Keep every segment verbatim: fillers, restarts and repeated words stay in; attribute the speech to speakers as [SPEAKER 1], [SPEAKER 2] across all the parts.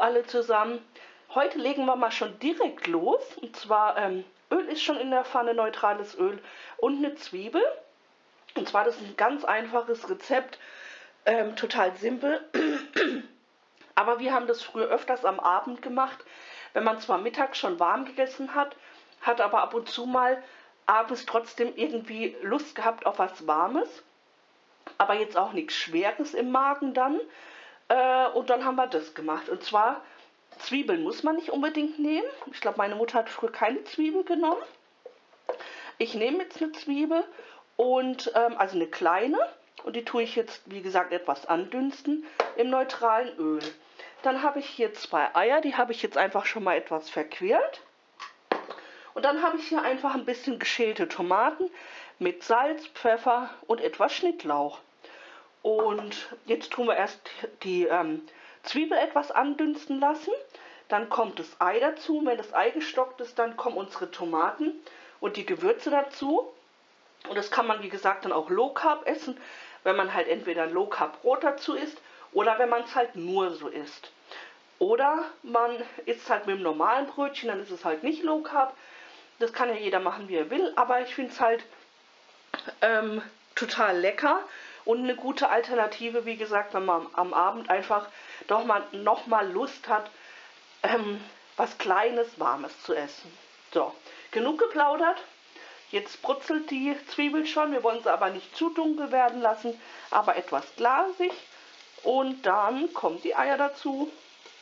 [SPEAKER 1] alle zusammen. Heute legen wir mal schon direkt los. Und zwar, ähm, Öl ist schon in der Pfanne, neutrales Öl und eine Zwiebel. Und zwar, das ist ein ganz einfaches Rezept, ähm, total simpel. Aber wir haben das früher öfters am Abend gemacht, wenn man zwar mittags schon warm gegessen hat, hat aber ab und zu mal abends trotzdem irgendwie Lust gehabt auf was Warmes. Aber jetzt auch nichts Schweres im Magen dann. Äh, und dann haben wir das gemacht. Und zwar, Zwiebeln muss man nicht unbedingt nehmen. Ich glaube, meine Mutter hat früher keine Zwiebel genommen. Ich nehme jetzt eine Zwiebel, und ähm, also eine kleine. Und die tue ich jetzt, wie gesagt, etwas andünsten im neutralen Öl. Dann habe ich hier zwei Eier, die habe ich jetzt einfach schon mal etwas verquirlt. Und dann habe ich hier einfach ein bisschen geschälte Tomaten mit Salz, Pfeffer und etwas Schnittlauch. Und jetzt tun wir erst die ähm, Zwiebel etwas andünsten lassen. Dann kommt das Ei dazu. Wenn das Ei gestockt ist, dann kommen unsere Tomaten und die Gewürze dazu. Und das kann man, wie gesagt, dann auch Low Carb essen, wenn man halt entweder ein Low Carb Brot dazu isst oder wenn man es halt nur so isst. Oder man isst halt mit dem normalen Brötchen, dann ist es halt nicht Low Carb. Das kann ja jeder machen, wie er will, aber ich finde es halt ähm, total lecker und eine gute Alternative, wie gesagt, wenn man am Abend einfach doch mal noch mal Lust hat, ähm, was Kleines, Warmes zu essen. So, genug geplaudert. Jetzt brutzelt die Zwiebel schon. Wir wollen sie aber nicht zu dunkel werden lassen, aber etwas glasig. Und dann kommen die Eier dazu.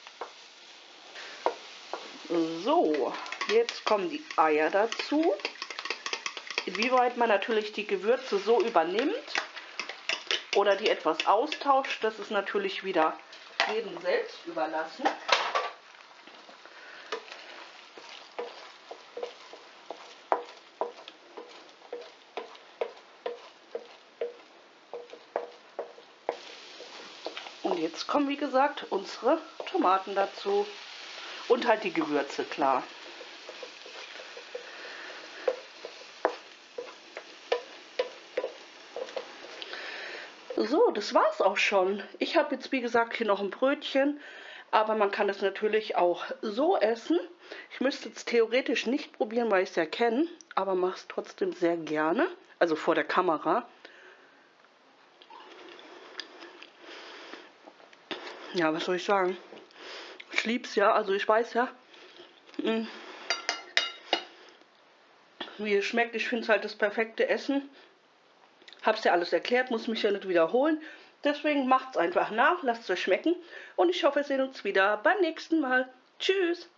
[SPEAKER 1] So, jetzt kommen die Eier dazu. Inwieweit man natürlich die Gewürze so übernimmt oder die etwas austauscht, das ist natürlich wieder jedem selbst überlassen. Und jetzt kommen, wie gesagt, unsere Tomaten dazu und halt die Gewürze, klar. So, das war's auch schon. Ich habe jetzt, wie gesagt, hier noch ein Brötchen, aber man kann es natürlich auch so essen. Ich müsste es theoretisch nicht probieren, weil ich es ja kenne, aber mache es trotzdem sehr gerne, also vor der Kamera. Ja, was soll ich sagen? Ich lieb's ja, also ich weiß ja, wie es schmeckt. Ich finde es halt das perfekte Essen. Hab's ja alles erklärt, muss mich ja nicht wiederholen. Deswegen macht's einfach nach, lasst es euch schmecken und ich hoffe, wir sehen uns wieder beim nächsten Mal. Tschüss!